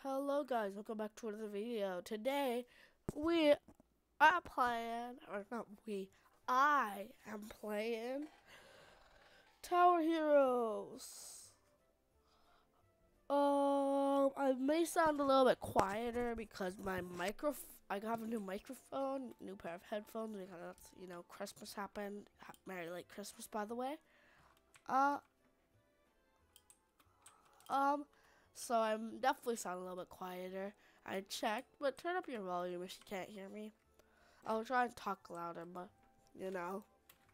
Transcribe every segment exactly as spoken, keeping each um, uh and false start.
Hello guys, welcome back to another video. Today we are playing, or not we, I am playing Tower Heroes. Um, I may sound a little bit quieter because my micro, I have a new microphone, new pair of headphones because you know Christmas happened. Merry late Christmas, by the way. Uh, um. So I'm definitely sounding a little bit quieter. I checked, but turn up your volume if you can't hear me. I'll try and talk louder, but you know,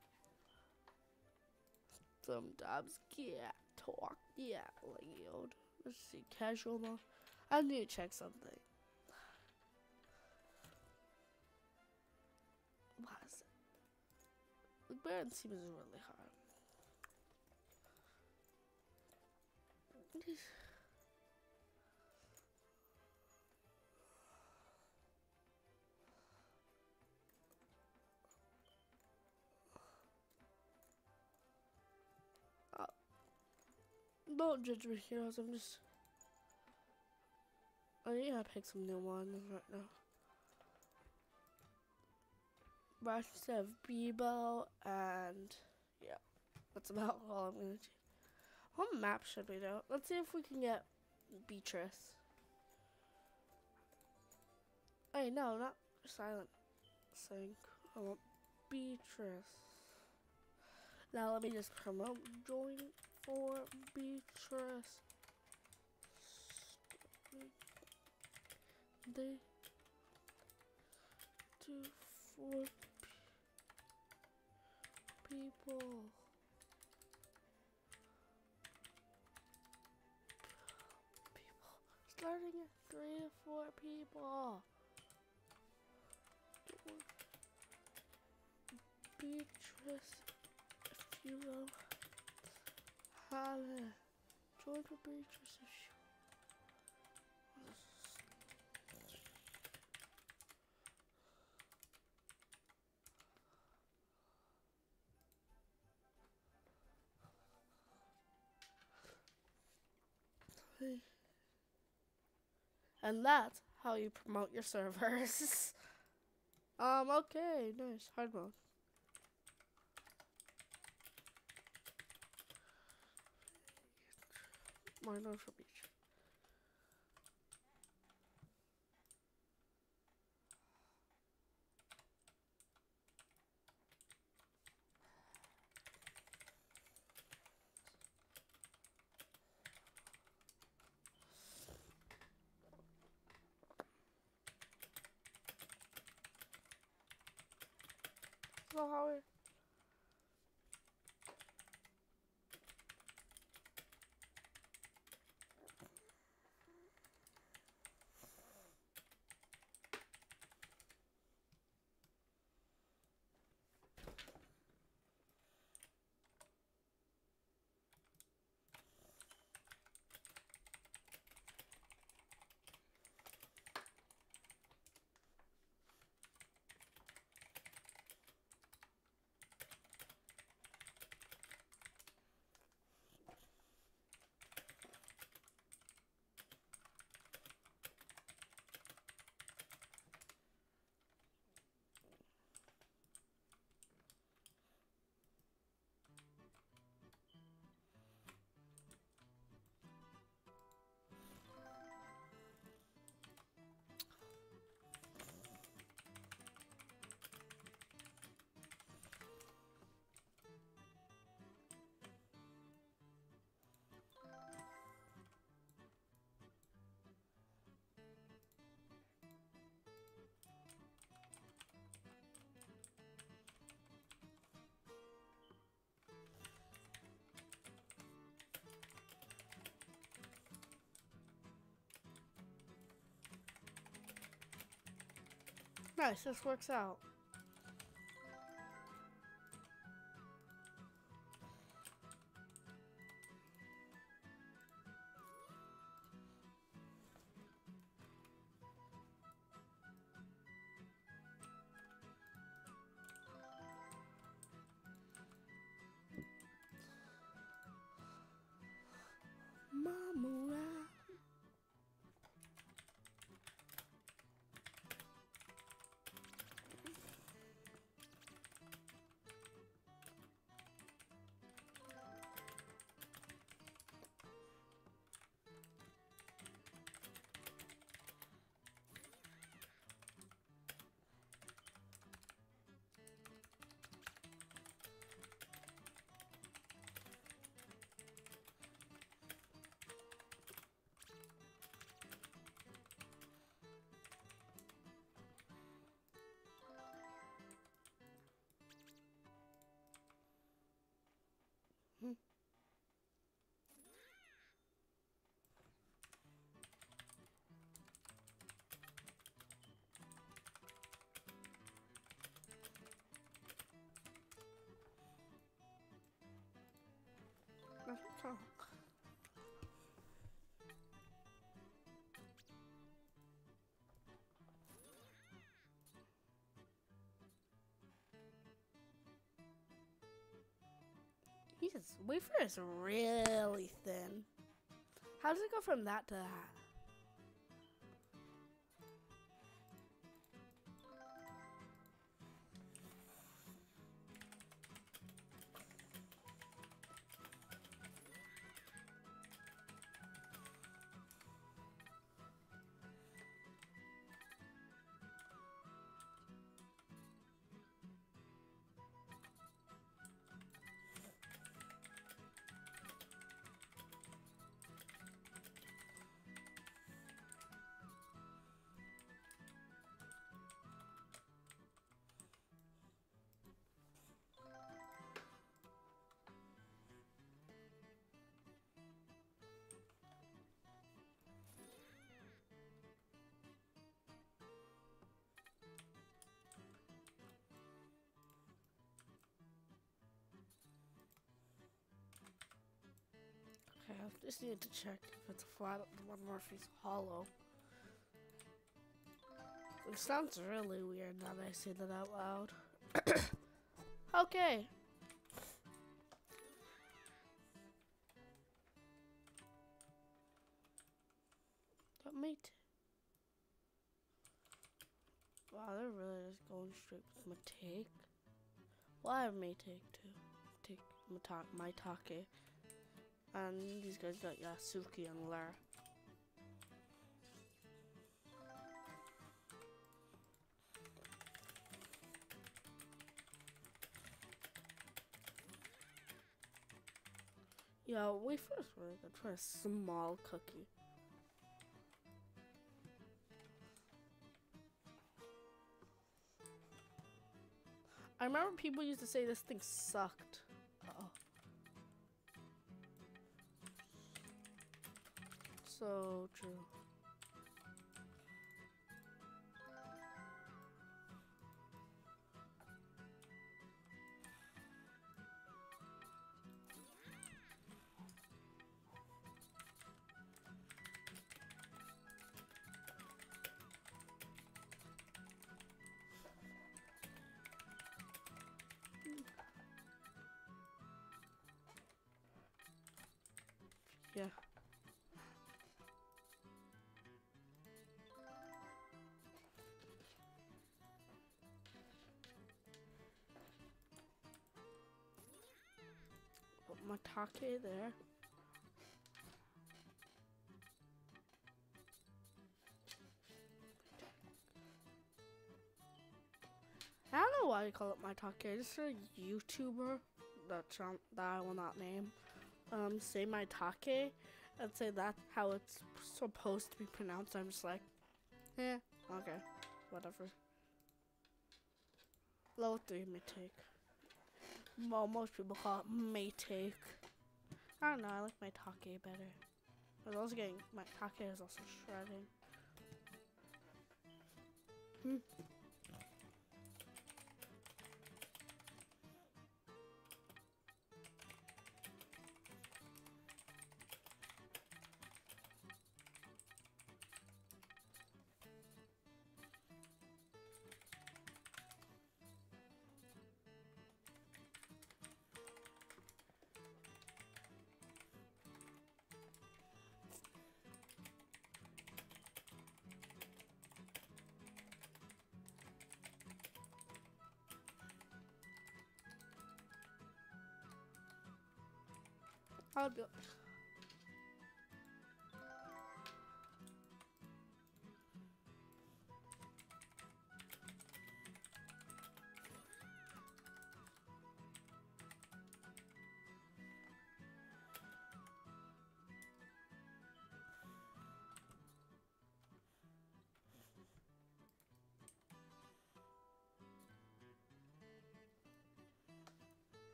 sometimes can't talk yeah loud. Let's see, casual mode. I need to check something. What is it? The band seems really hard. Uh, don't judge me, heroes. I'm just. I need to pick some new ones right now. But instead of Bebo and yeah, that's about all I'm gonna do. What map should we do? Let's see if we can get Beatrice. Hey, no, not silent sync. I want Beatrice. Now let me just promote join for Beatrice. They two four people. Starting at three to four people. Beatrice, if you will have it. Join for Beatrice if you. And that's how you promote your servers. um, okay, nice. Hard mode. More note for beach. So Howard. Nice, this works out. Mama, Wafer is really thin. How does it go from that to that? Okay, I just need to check if it's flat, the one Murphy's hollow. It sounds really weird now that I say that out loud. Okay. That mate. Wow, they're really just going straight with my take. Well, I have my take too. Take my take. And these guys got Yasuki and Lara. Yeah, we first really good for a small cookie. I remember people used to say this thing sucked. Uh-oh. So true. Yeah. Put my take there. I don't know why you call it my take. Just a YouTuber that that I will not name. Um, say my take and say that's how it's supposed to be pronounced. I'm just like, eh, okay, whatever. Level three, my take. Well, most people call it my take. I don't know, I like my take better. I was also getting, my take is also shredding. Hmm. I'll be.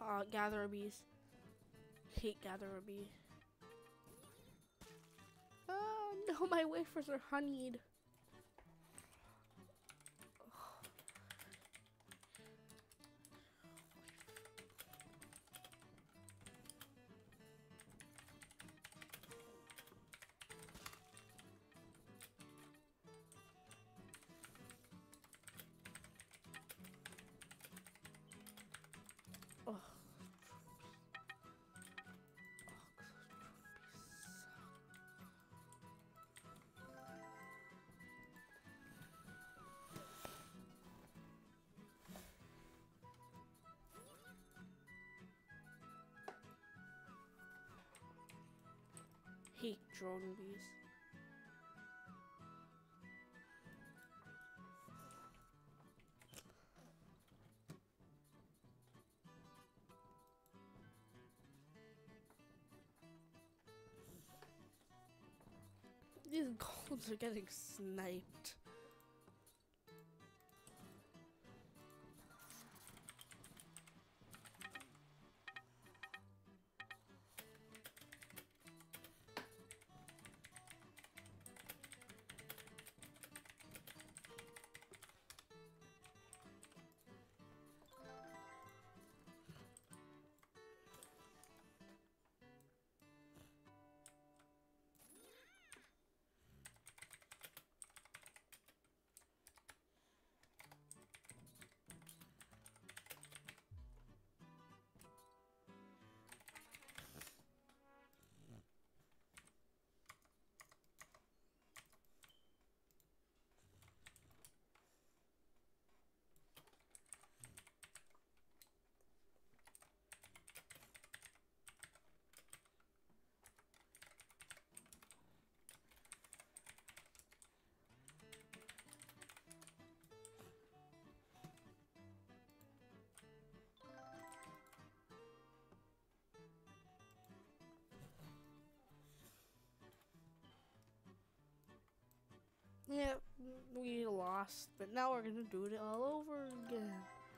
Uh, gatherer bees. Hate gatherer bee. Oh no, my wafers are honeyed. Oh. Hate drone bees. These golds are getting sniped. Yeah, we lost, but now we're gonna do it all over again.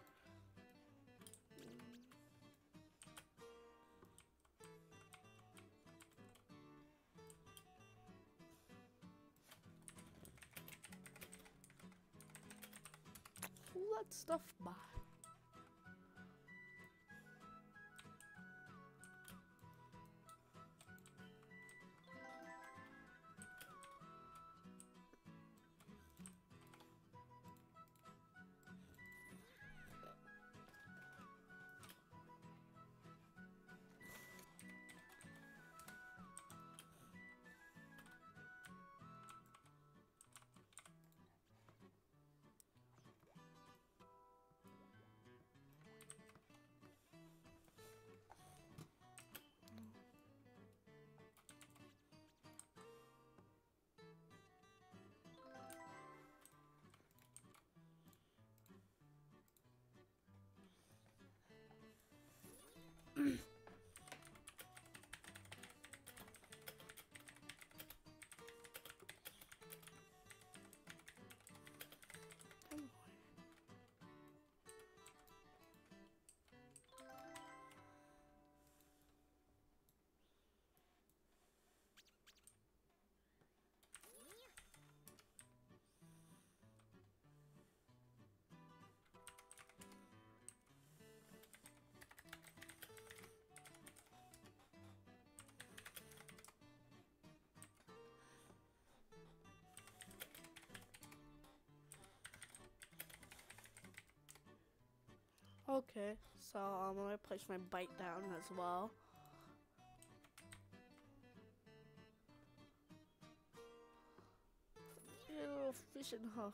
Let stuff by. Okay, so I'm gonna place my bite down as well. A little fishing hook.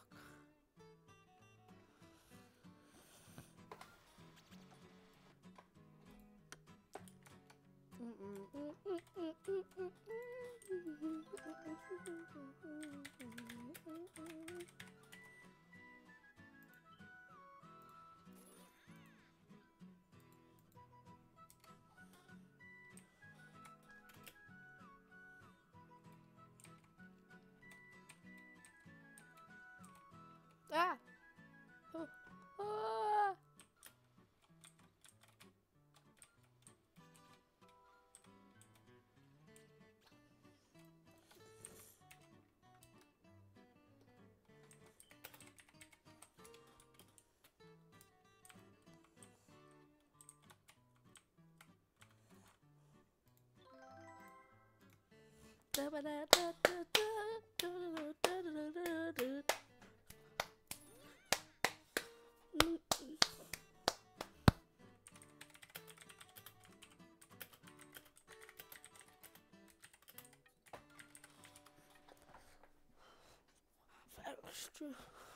Extra.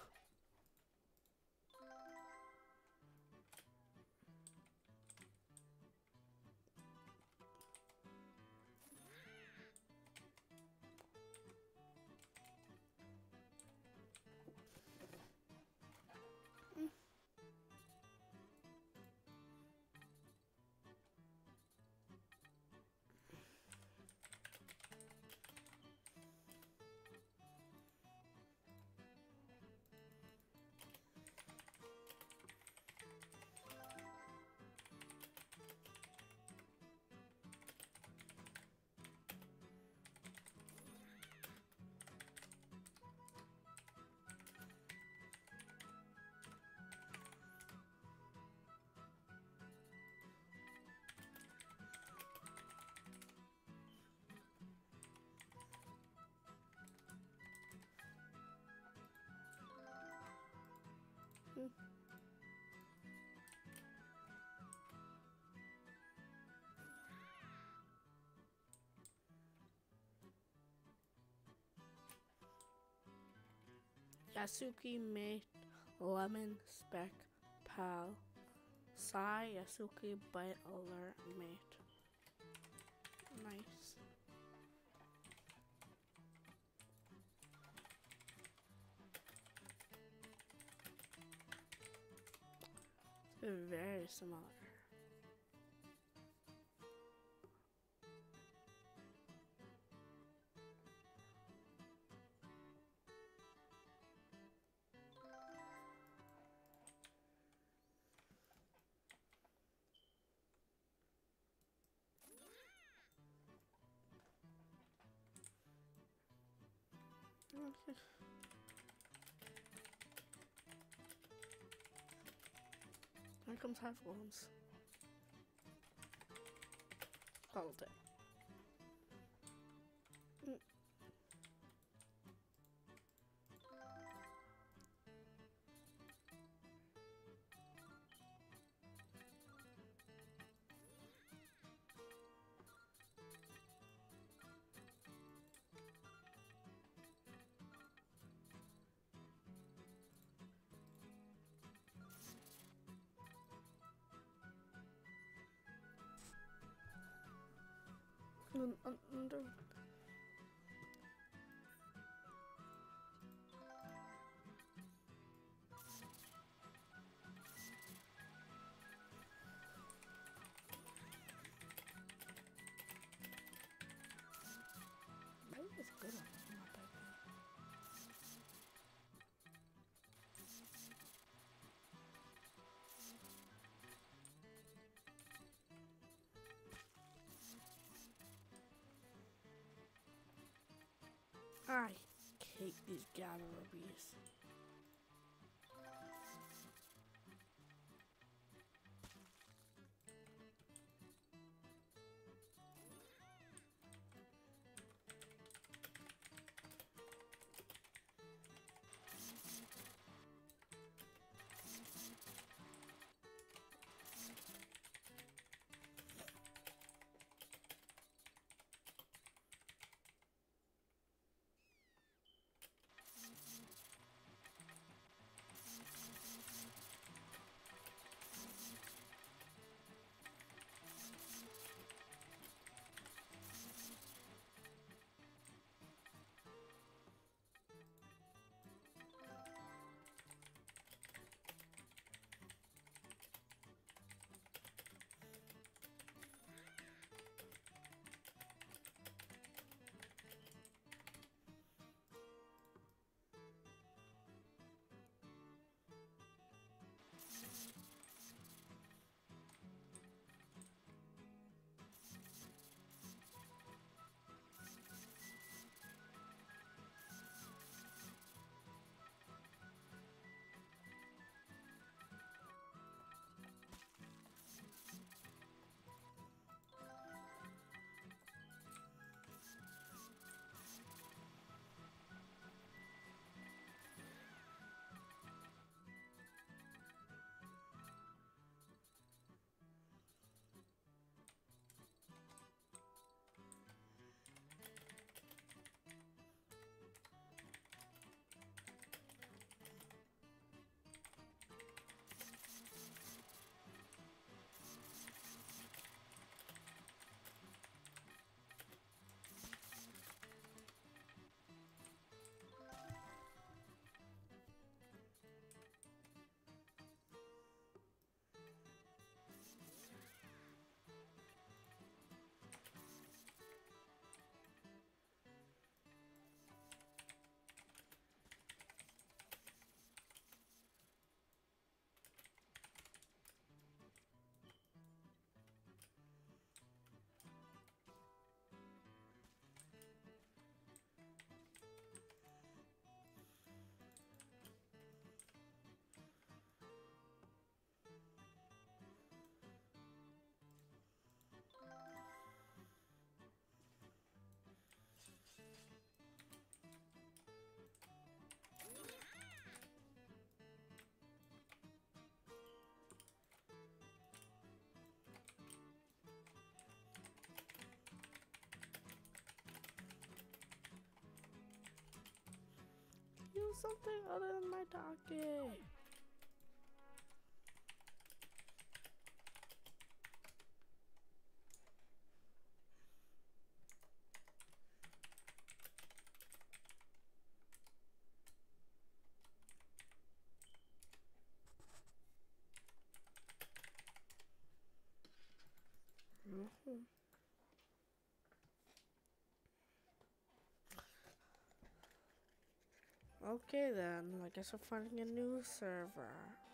Yasuki mate lemon speck pal. Sai Yasuki bite alert mate. Nice. They're very similar. Okay. Here comes headphones. Hold it. Mm. And un- under. That was good one. Not bad. I hate these gatherer bees. something other than my talking. Mm-hmm. Okay then, I guess we're finding a new server.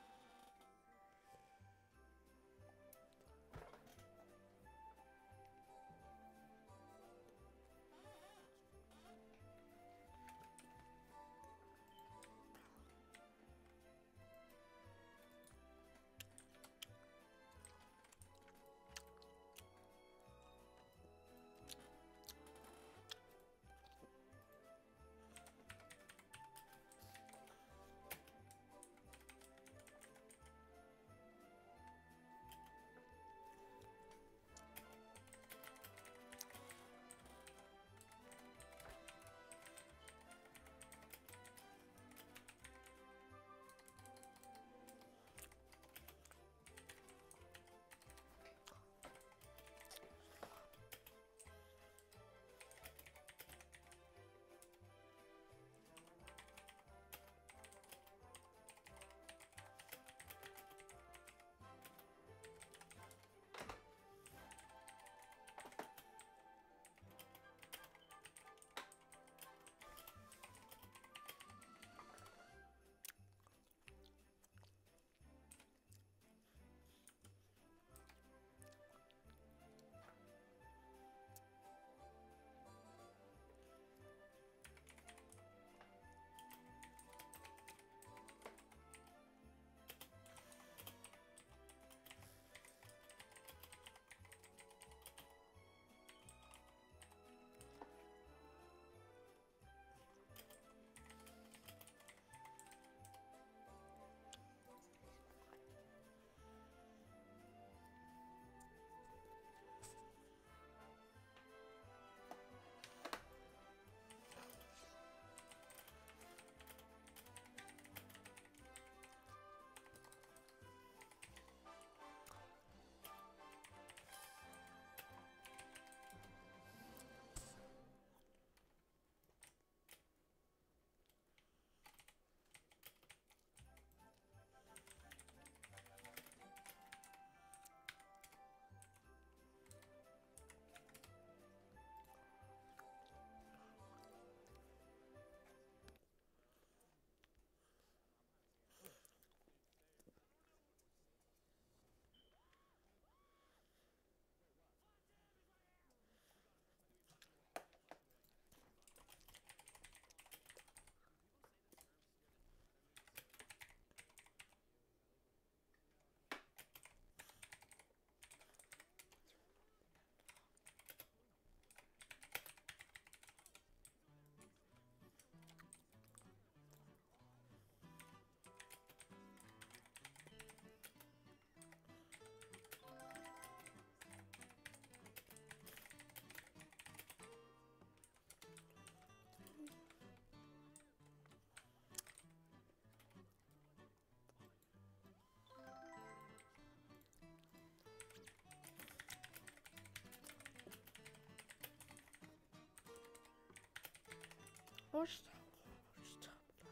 Or just, or just,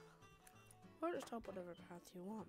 or just help whatever path you want.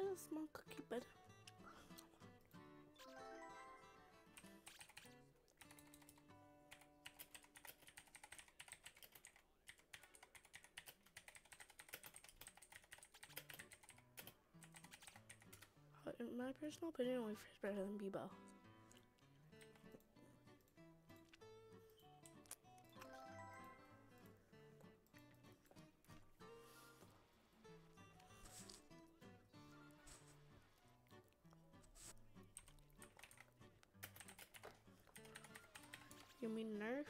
a small cookie bed. In my personal opinion, only fish better than Bebo. You mean Nerf?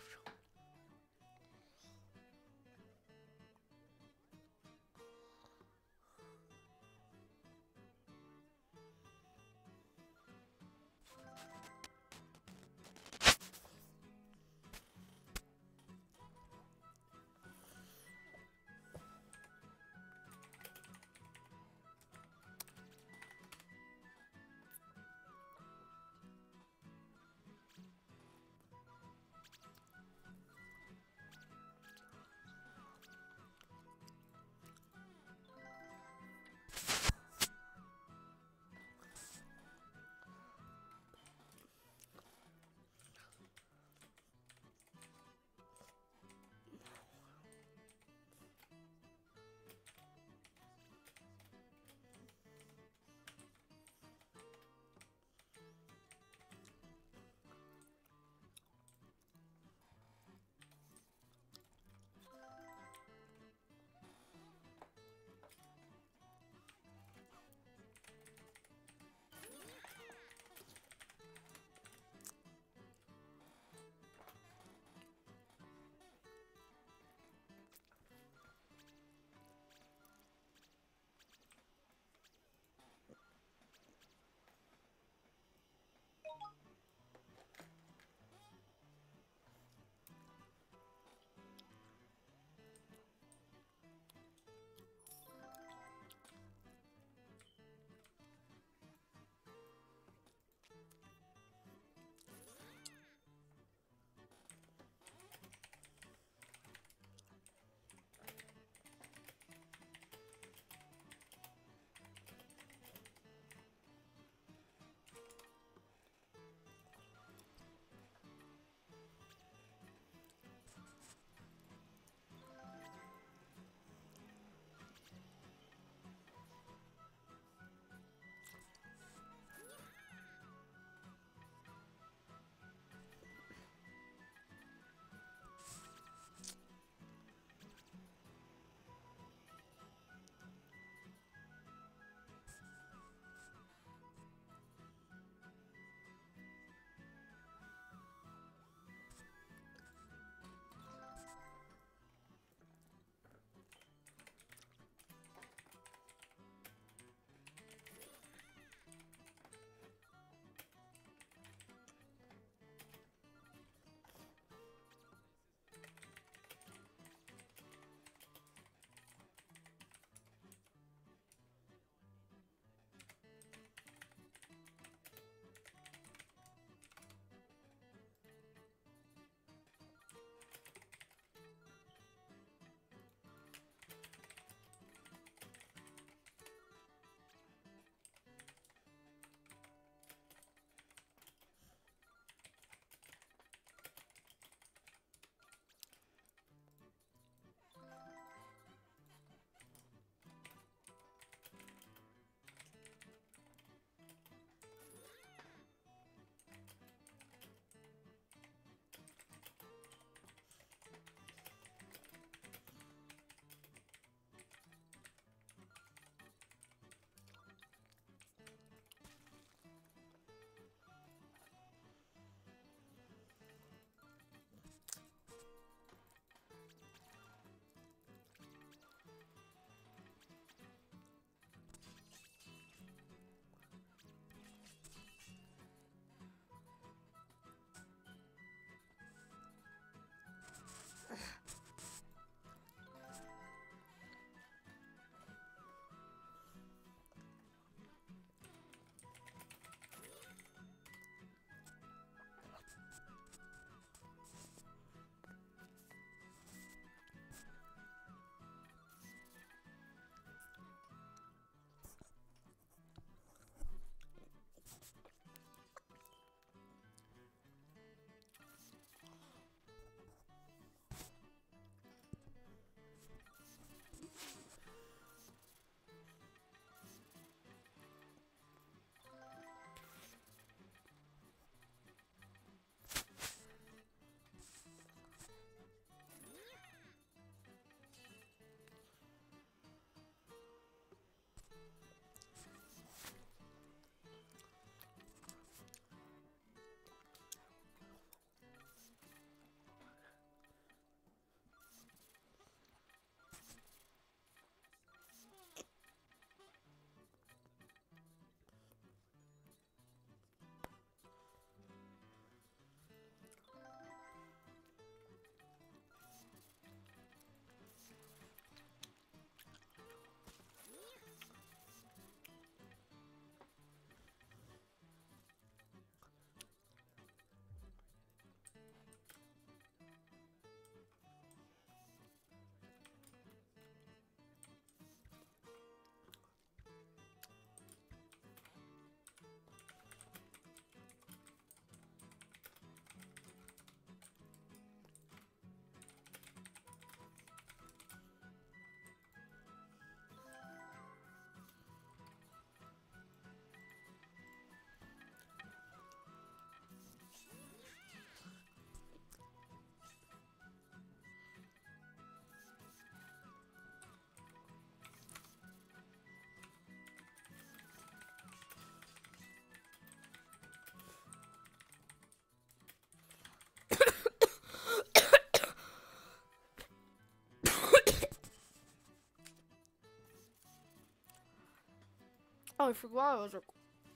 Oh, I forgot I was recording.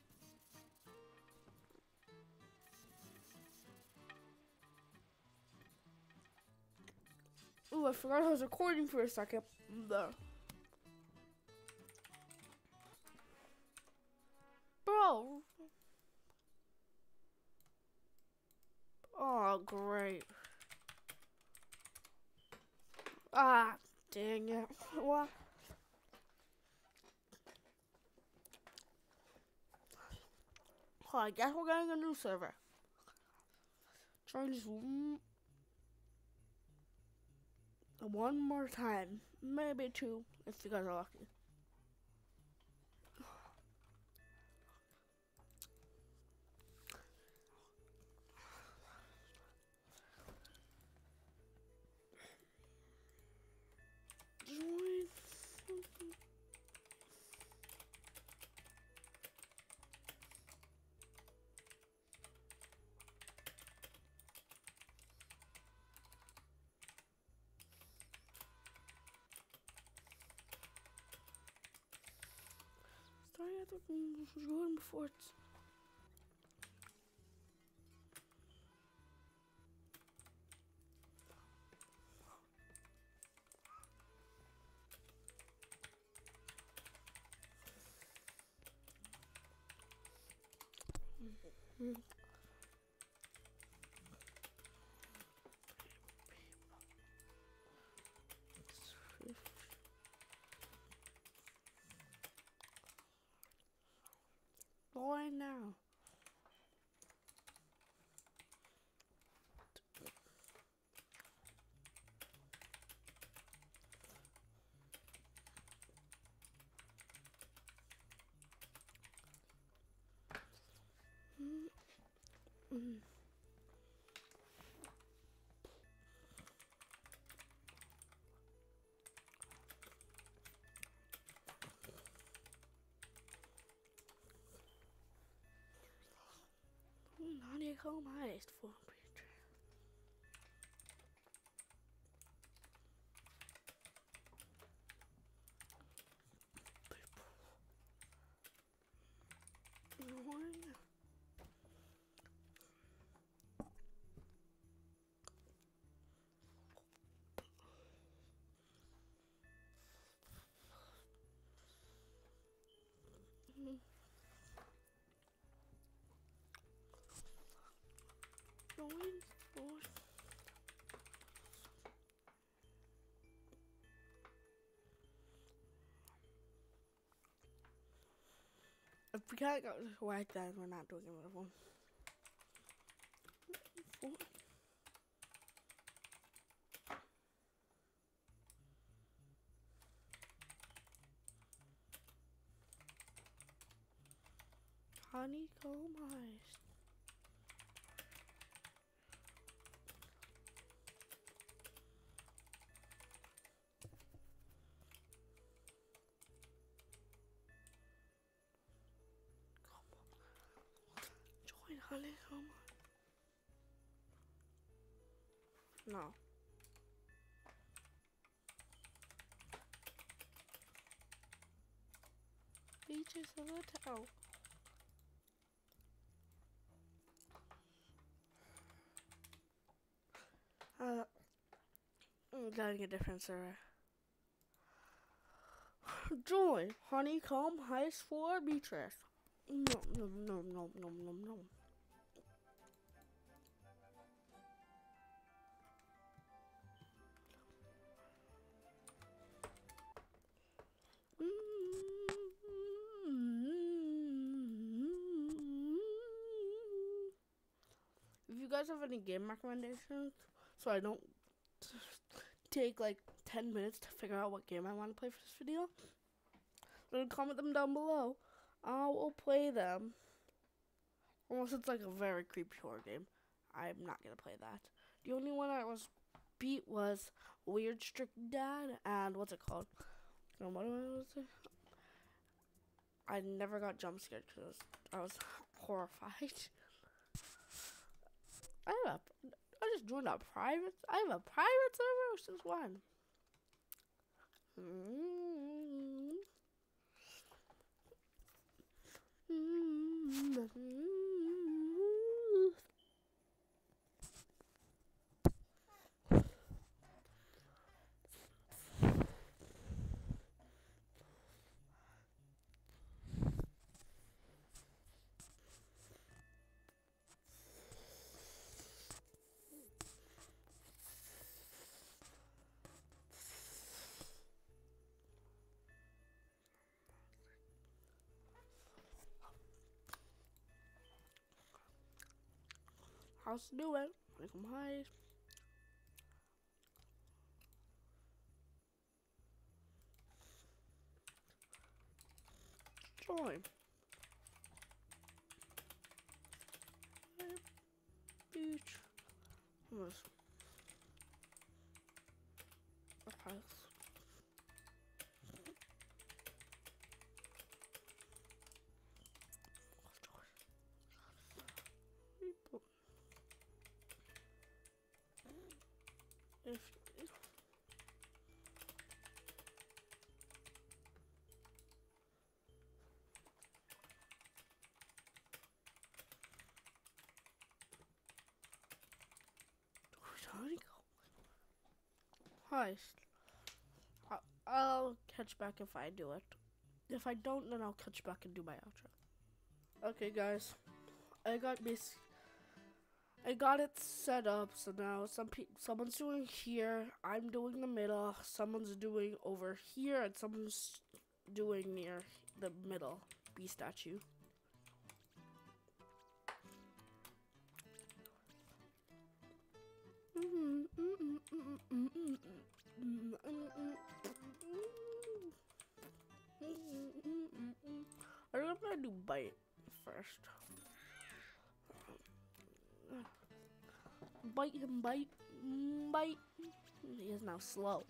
Ooh, I forgot I was recording for a second. There. Bro. Oh, great. Ah, dang it. What? Oh, I guess we're getting a new server. Try this one, one more time. Maybe two, if you guys are lucky. Join. Sorry, I thought we should go in before it's. Mm-hmm. Boy, now. Mm-hmm. Honeycomb heist for beetrice. If we can't go right then, we're not doing another one. Honeycomb heist. Join honeycomb. No. Beaches of the town. Uh, I'm getting a different server. Join honeycomb heist for beetrice. No, no, no, no, no, no, no. If you guys have any game recommendations, so I don't take like ten minutes to figure out what game I want to play for this video, then comment them down below. I will play them. Unless it's like a very creepy horror game, I'm not gonna play that. The only one I was beat was Weird Strict Dad and what's it called? What was it? I never got jump scared because I was horrified. I have a, I just joined a private. I have a private server since when? Mm-hmm. How's it doing? Welcome, hi. Join. Beach. Almost. Okay. If Hi. I- I'll catch back if I do it. If I don't, then I'll catch back and do my outro. Okay, guys. I got this. I got it set up. So now some pe someone's doing here. I'm doing the middle. Someone's doing over here, and someone's doing near the middle bee statue. I think I'm gonna do bite first. Bite him, bite, bite. He is now slow.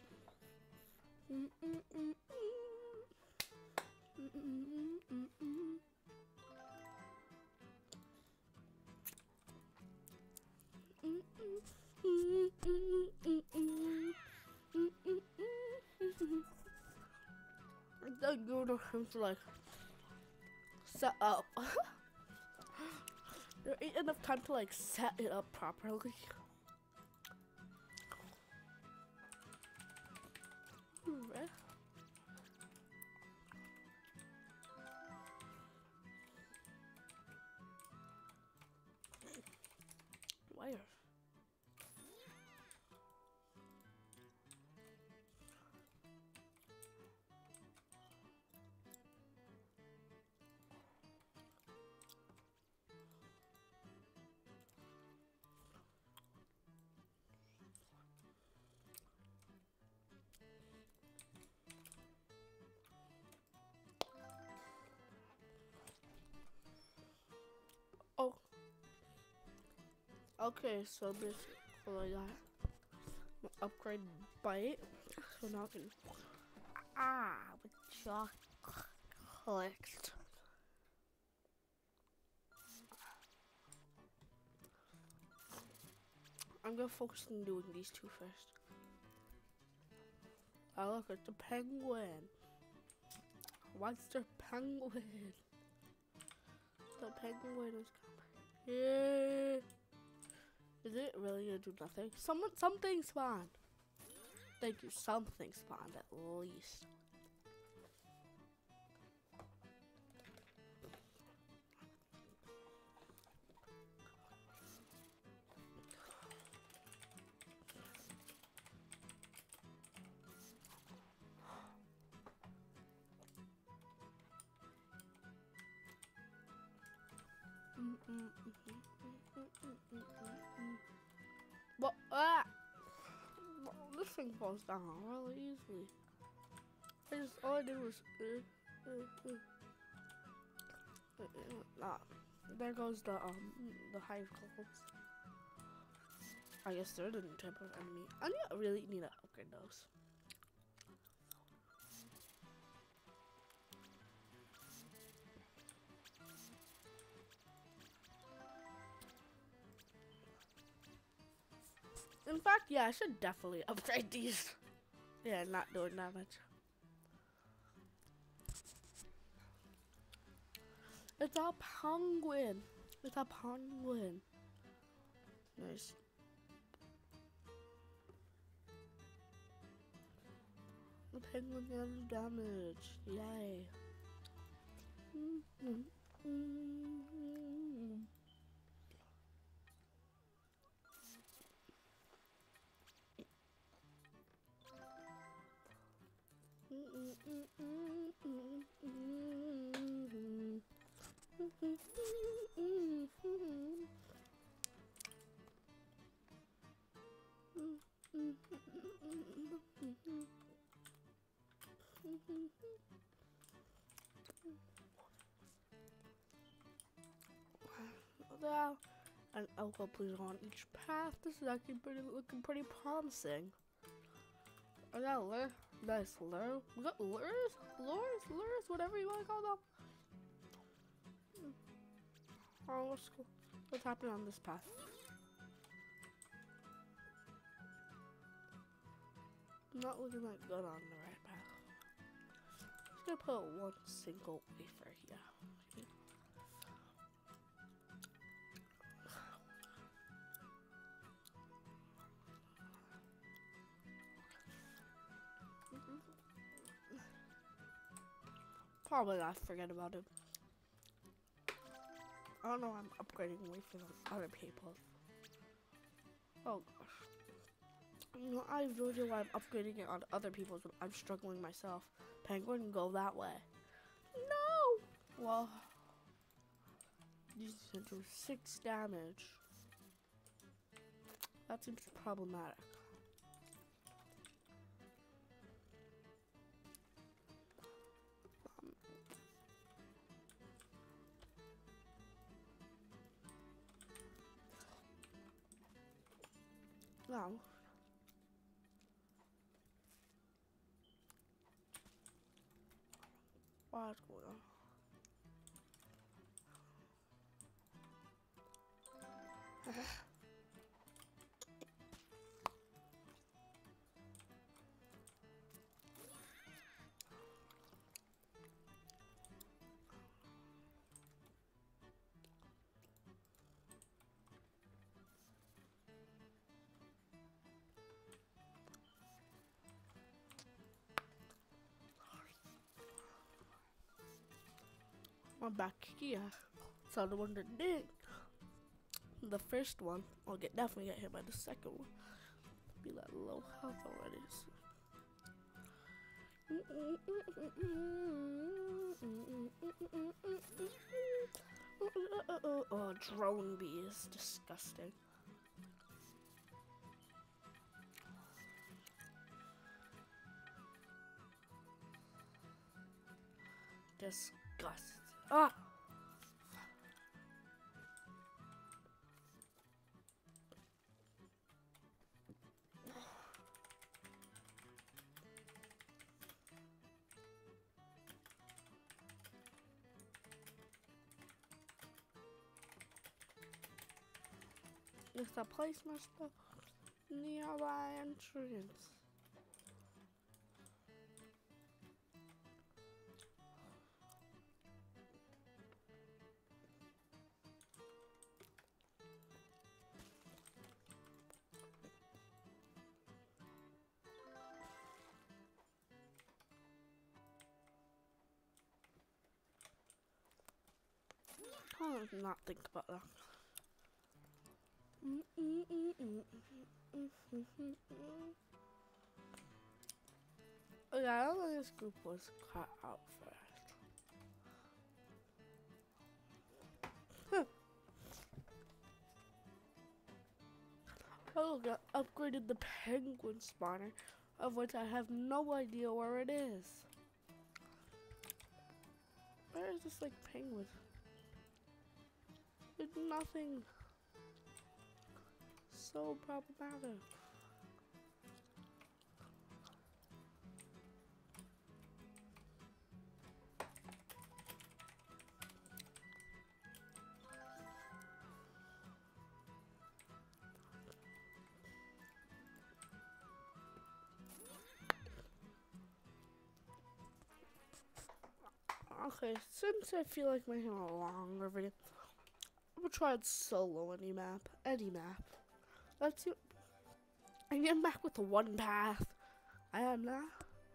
Then go to him to like set up. There ain't enough time to like set it up properly. Right. Wire. Oh. Okay, so basically I got my upgrade bite. So now I can ah with chocolate. I'm gonna focus on doing these two first. Oh look, it's a penguin. What's the penguin? The penguin is coming. Yeah. Is it really gonna do nothing? Someone, something spawned. Thank you. Something spawned at least. Well, ah, well, this thing falls down really easily. I just all I did was uh, uh, uh, uh, uh, ah, there goes the um the hive coals. I guess they're the new type of enemy. I need, I really need to upgrade those. In fact, yeah, I should definitely upgrade these. Yeah, not doing damage. It's a penguin. It's a penguin. Nice. The penguin got damage. Yay. Mm-hmm. Mm-hmm. Now, and I'll go please on each path. This is actually pretty, looking pretty promising. I got a lure. Nice lure. We got lures? Lures? Lures? Whatever you want to call them. Oh, what's cool? What's happening on this path? Not looking like good on the right path. Just gonna put one single wafer here. Probably not forget about it. I don't know, I'm upgrading wafers on other people. Oh gosh. You know, I have no idea why I'm upgrading it on other people's, but I'm struggling myself. Penguin, go that way. No! Well, these do six damage. That seems problematic. Um, now, what's going on? I'm back here. So the one that did the first one, I'll get definitely get hit by the second one. Be like low health already. So. Oh, drone bee is disgusting. Disgusting. Ah! There's a place master near the entrance. I did not think about that. Mm -mm -mm -mm -mm -mm -mm -mm. Oh yeah, I don't think this group was cut out first. Huh. Oh, got upgraded the penguin spawner, of which I have no idea where it is. Where is this like penguin? There's nothing. So problematic. Okay, since I feel like making a longer video, I'm gonna try it solo any map. Any map. Let's see. And I'm back with the one path. I am now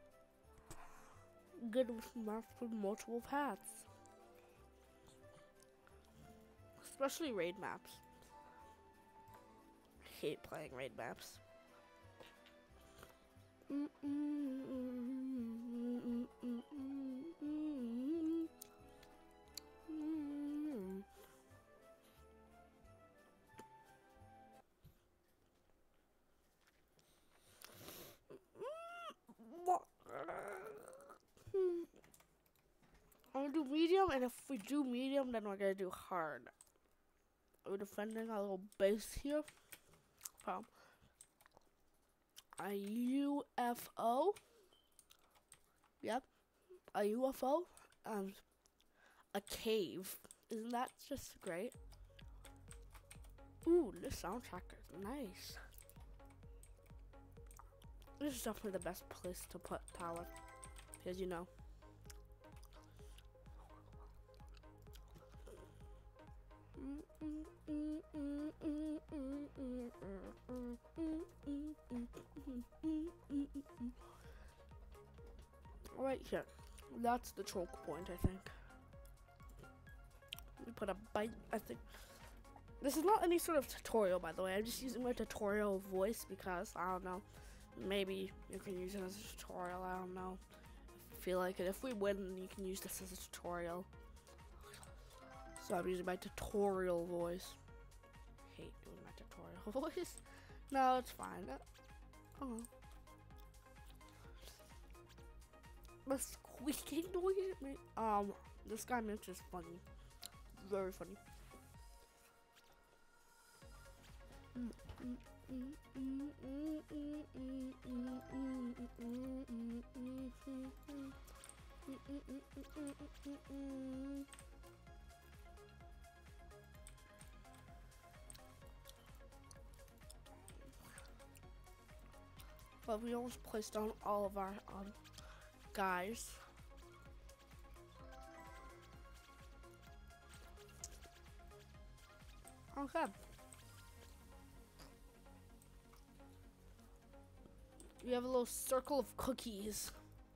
good with maps with multiple paths. Especially raid maps. I hate playing raid maps. Mm -mm -mm -mm -mm -mm -mm. I'm gonna do medium, and if we do medium, then we're gonna do hard. We're defending our little base here from a U F O. Yep, a U F O and a cave. Isn't that just great? Ooh, this soundtrack is nice. This is definitely the best place to put tower, because you know. Right here. That's the choke point, I think. We put a bite, I think. This is not any sort of tutorial, by the way. I'm just using my tutorial voice because, I don't know, maybe you can use it as a tutorial, I don't know. If you feel like it. If we win, you can use this as a tutorial. So I'm using my tutorial voice. I hate doing my tutorial voice. No, it's fine. Oh. The squeaking noise. Um, this guy Mitch is funny. Very funny. But we almost placed down all of our um guys. Okay. We have a little circle of cookies.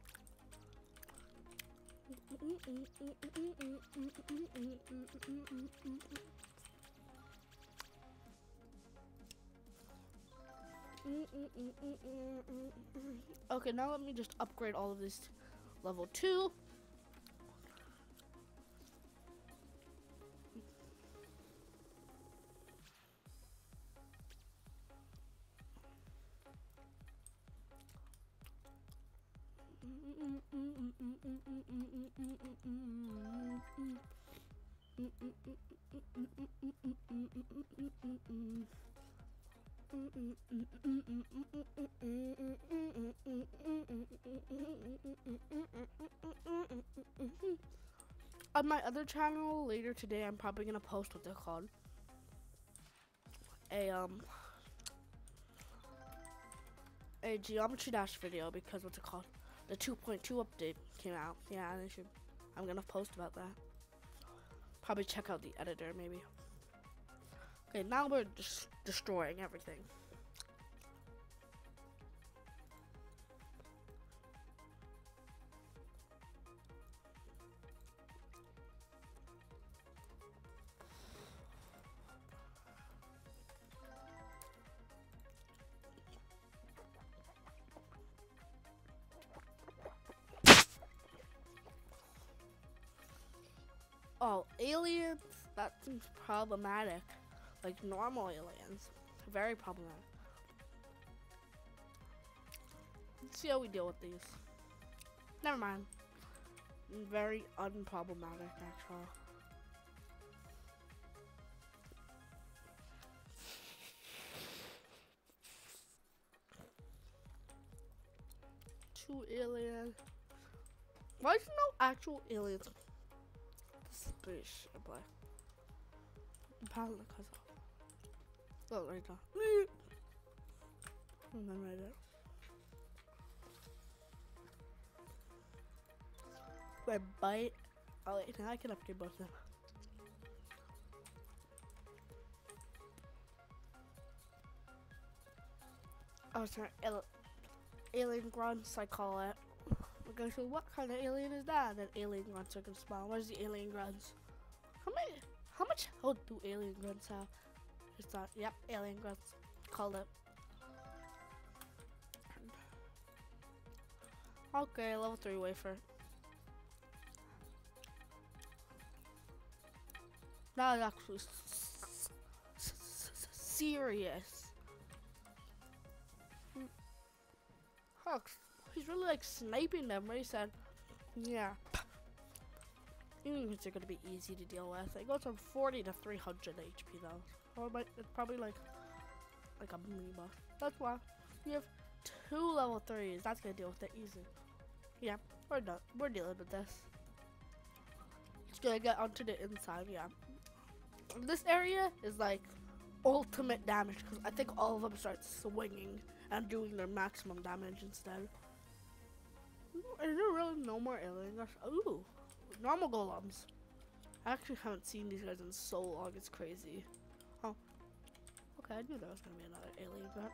Okay, now let me just upgrade all of this to level two. On my other channel later today, I'm probably gonna post what they're called. A um a Geometry Dash video, because what's it called? The two point two update came out. Yeah, they should. I'm gonna post about that. Probably check out the editor, maybe. Okay, now we're just destroying everything. Oh, aliens? That seems problematic. Like normal aliens. Very problematic. Let's see how we deal with these. Never mind. Very unproblematic, actually. Two aliens. Why is there no actual aliens? Space play. Apparently, because of. Look right there. And then right there. My bite. Oh wait, now I can upgrade both of them. Oh, sorry, al alien grunts, I call it. Okay, so what kind of alien is that? That alien grunts are gonna spawn. Where's the alien grunts? How many? How much health do alien grunts have? Just thought, yep, alien grunts. Called it. Okay, level three wafer. That is actually s s s serious. Huh, he's really like sniping them, right? He said, yeah. Aliens are gonna be easy to deal with. It goes from forty to three hundred H P though. Or it might, it's probably like like a mini boss. That's why we have two level threes. That's gonna deal with it easy. Yeah, we're done. We're dealing with this. It's gonna get onto the inside. Yeah, this area is like ultimate damage because I think all of them start swinging and doing their maximum damage instead. Ooh, is there really no more aliens? Ooh, normal golems. I actually haven't seen these guys in so long. It's crazy. Oh, okay. I knew there was gonna be another alien event.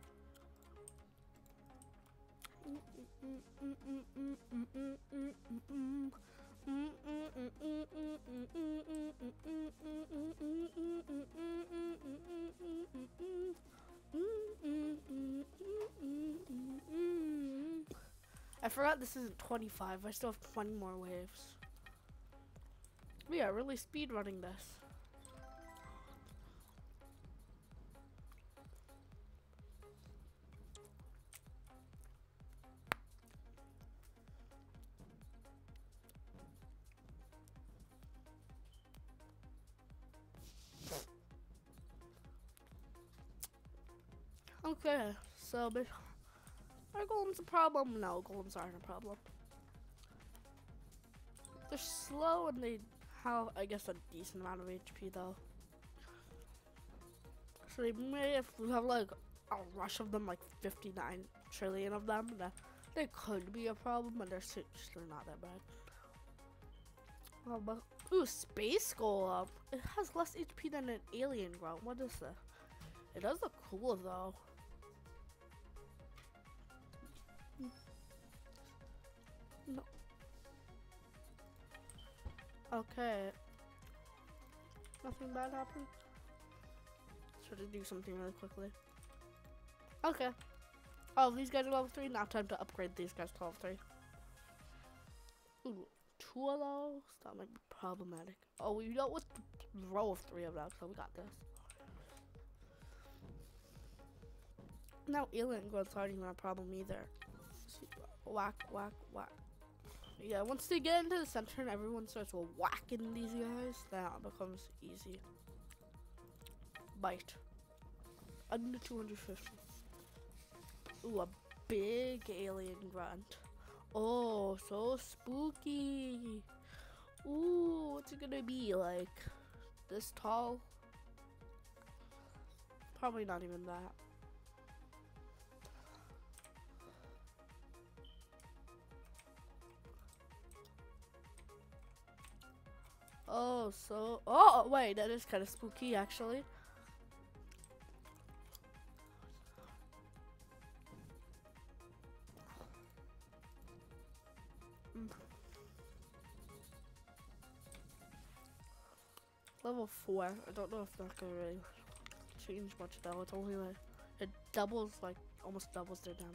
I forgot this isn't twenty-five. I still have twenty more waves. We are really speed running this. Okay, so are golems a problem? No, golems aren't a problem. They're slow and they have, I guess, a decent amount of H P though. So they may, if we have like a rush of them, like fifty-nine trillion of them, that they could be a problem, but they're they're not that bad. Oh, but ooh, space golem. It has less H P than an alien grunt. What is this? It does look cool though. No. Okay. Nothing bad happened. Try to do something really quickly. Okay. Oh, these guys are level three. Now time to upgrade these guys to level three. Ooh, two of those? That might be problematic. Oh, we dealt with the row of three of them, so we got this. Now alien growths aren't even a problem either. Whack, whack, whack. Yeah, once they get into the center and everyone starts whacking these guys, then it becomes easy. Bite. Under two hundred fifty. Ooh, a big alien grunt. Oh, so spooky. Ooh, what's it gonna be? Like this tall? Probably not even that. Oh, so, oh, wait, that is kind of spooky, actually. Mm. Level four. I don't know if that's gonna really change much though. It's only like, it doubles, like, almost doubles their damage.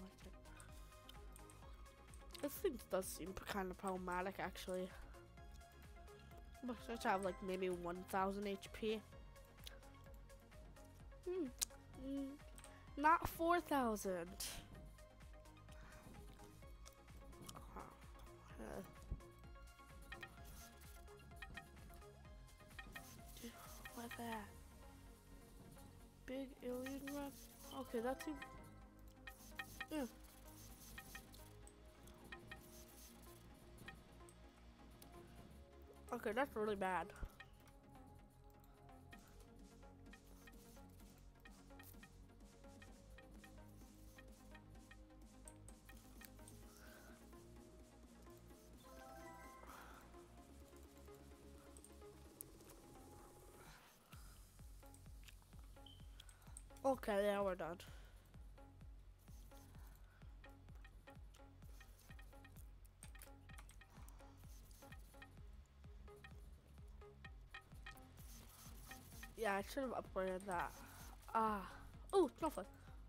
This thing does seem kind of problematic, actually. I'm supposed to have like maybe one thousand H P. Hmm. Mm. Not four thousand. Uh, what that? Big alien run? Okay, that's even. Yeah. Okay, that's really bad. Okay, yeah, we're done. Yeah, I should have upgraded that. Ah. Ooh, snowflake.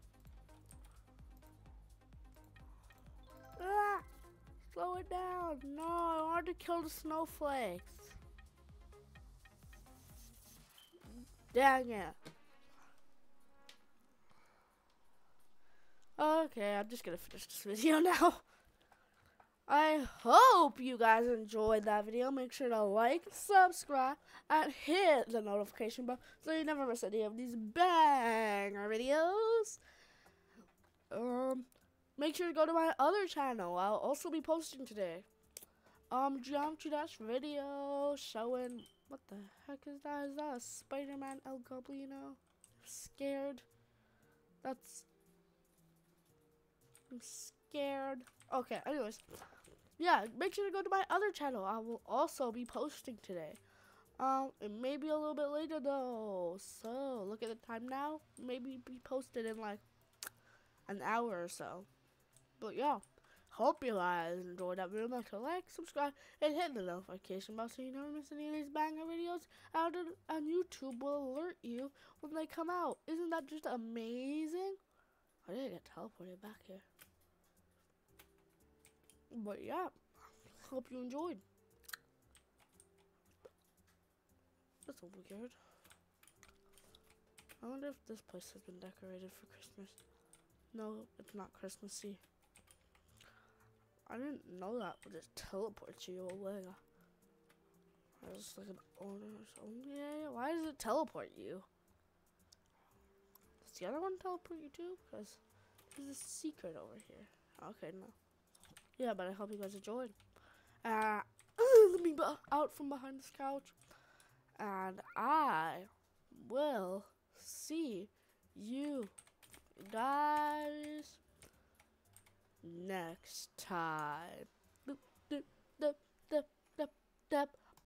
Ah! Slow it down. No, I wanted to kill the snowflakes. Dang it. Okay, I'm just gonna finish this video now. I hope you guys enjoyed that video. Make sure to like, subscribe, and hit the notification bell so you never miss any of these banger videos. Um, make sure to go to my other channel. I'll also be posting today. Um, Geometry Dash video showing what the heck is that? Is that a Spider-Man El Goblino? I'm scared. That's I'm scared. Okay, anyways. Yeah, make sure to go to my other channel. I will also be posting today. Um, it may be a little bit later though. So look at the time now. Maybe be posted in like an hour or so. But yeah, hope you guys enjoyed that video. Make sure to like, subscribe, and hit the notification bell so you never miss any of these banger videos. And, and YouTube will alert you when they come out. Isn't that just amazing? I didn't get teleported back here. But yeah, hope you enjoyed. That's weird. I wonder if this place has been decorated for Christmas. No, it's not Christmassy. I didn't know that would just teleport you away. I was like an owner or something. Yeah, why does it teleport you? Does the other one teleport you too? Because there's a secret over here. Okay, no. Yeah, but I hope you guys enjoyed. Uh, let me out from behind this couch. And I